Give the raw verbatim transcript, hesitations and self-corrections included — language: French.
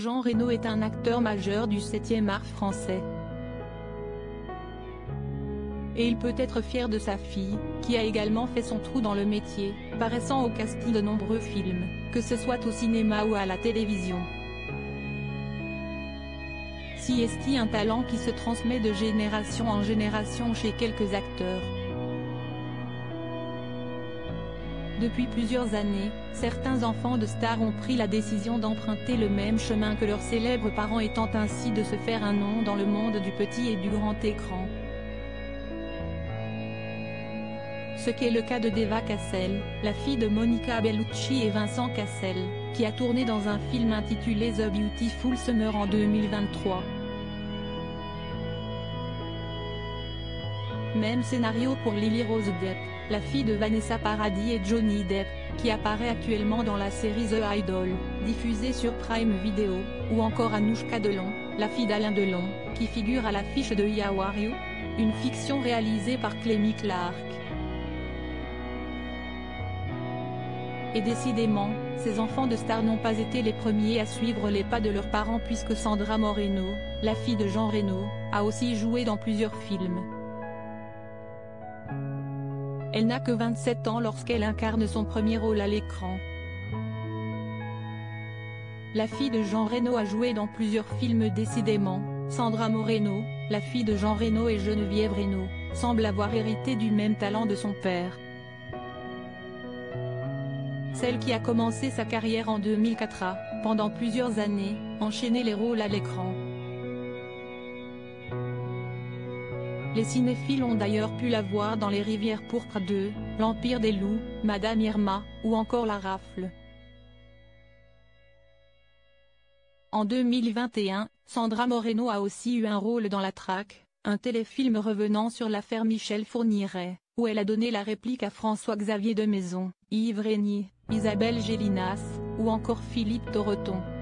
Jean Reno est un acteur majeur du septième art français. Et il peut être fier de sa fille, qui a également fait son trou dans le métier, paraissant au casting de nombreux films, que ce soit au cinéma ou à la télévision. Si est-il un talent qui se transmet de génération en génération chez quelques acteurs. Depuis plusieurs années, certains enfants de stars ont pris la décision d'emprunter le même chemin que leurs célèbres parents, étant ainsi de se faire un nom dans le monde du petit et du grand écran. Ce qu'est le cas de Deva Cassel, la fille de Monica Bellucci et Vincent Cassel, qui a tourné dans un film intitulé The Beautiful Summer en deux mille vingt-trois. Même scénario pour Lily Rose Depp, la fille de Vanessa Paradis et Johnny Depp, qui apparaît actuellement dans la série The Idol, diffusée sur Prime Video, ou encore Anouchka Delon, la fille d'Alain Delon, qui figure à l'affiche de How Are You?, une fiction réalisée par Clémy Clark. Et décidément, ces enfants de stars n'ont pas été les premiers à suivre les pas de leurs parents, puisque Sandra Moreno, la fille de Jean Reno, a aussi joué dans plusieurs films. Elle n'a que vingt-sept ans lorsqu'elle incarne son premier rôle à l'écran. La fille de Jean Reno a joué dans plusieurs films. Décidément, Sandra Moreno, la fille de Jean Reno et Geneviève Reno, semble avoir hérité du même talent de son père. Celle qui a commencé sa carrière en deux mille quatre a, pendant plusieurs années, enchaîné les rôles à l'écran. Les cinéphiles ont d'ailleurs pu la voir dans Les Rivières pourpres deux, L'Empire des loups, Madame Irma, ou encore La Rafle. En deux mille vingt et un, Sandra Moreno a aussi eu un rôle dans La Traque, un téléfilm revenant sur l'affaire Michel Fourniret, où elle a donné la réplique à François-Xavier de Maison, Yves Régnier, Isabelle Gélinas, ou encore Philippe Torreton.